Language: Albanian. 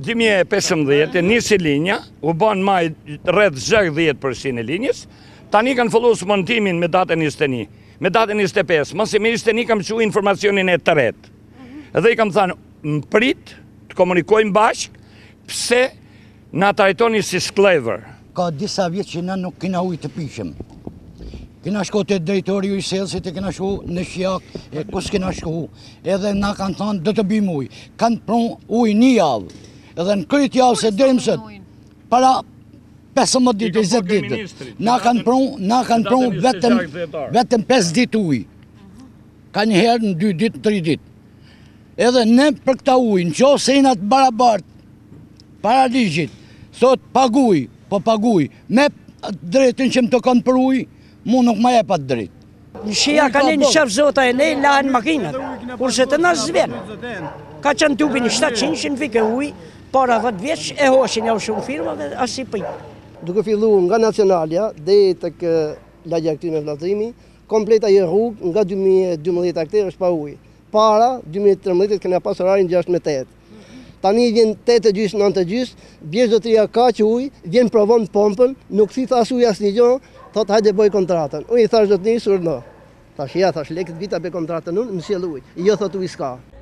2015 nisi linja, u ban maj rreth 60% e linjës, tani kanë filluar smontimin me datën 21. Me datën 25, mëse me 21 kam që informacionin e të retë. Edhe i kam thënë, më prit, të komunikojmë bashkë, pse na trajtoni si sklever. Ka disa vjetë që na nuk kena ujë të pishëm. Kena shku të drejtori i selësit, e kena shku në Shjak, e kus kena shku. Edhe na kanë thënë, do të bim ujë. Kanë prunë ujë një javë. Edhe në kryt javë se dërë mësët, para 15 ditë, 20 ditë, na kanë prunë vetëm 5 ditë ujë. Ka një herë në 2 ditë, 3 ditë. Edhe ne për këta ujë, në qo se inat barabartë, para ligjit, thot paguj, po paguj, me drejtën që më të kanë për ujë, mu nuk ma jepat drejt. Në Shia ka një shef zota e ne, lahen makinat, kurse të nësë zvenë. Ka qënë tubi një 700 që në vike ujë, para 10 vjeç e hoshin ja u shumë firmave, asi pëj. Duke fillu nga Nacionalja dhe të lagja këty me vlatërimi, kompleta i rrugë nga 2012 akte është pa ujë. Para 2013 këna pas orarin 6-8. Tani vjen 8:30, 9:30, bjesh zotëria ka që ujë, vjen provon pompën, nuk si thash ujë asnjë gjë, thot hajde bëj kontratën. Unë i thash zotërisë urno. Thash ja, thash lekët vita be kontratën unë, më sjell ujë. Jo thot ujë s'ka.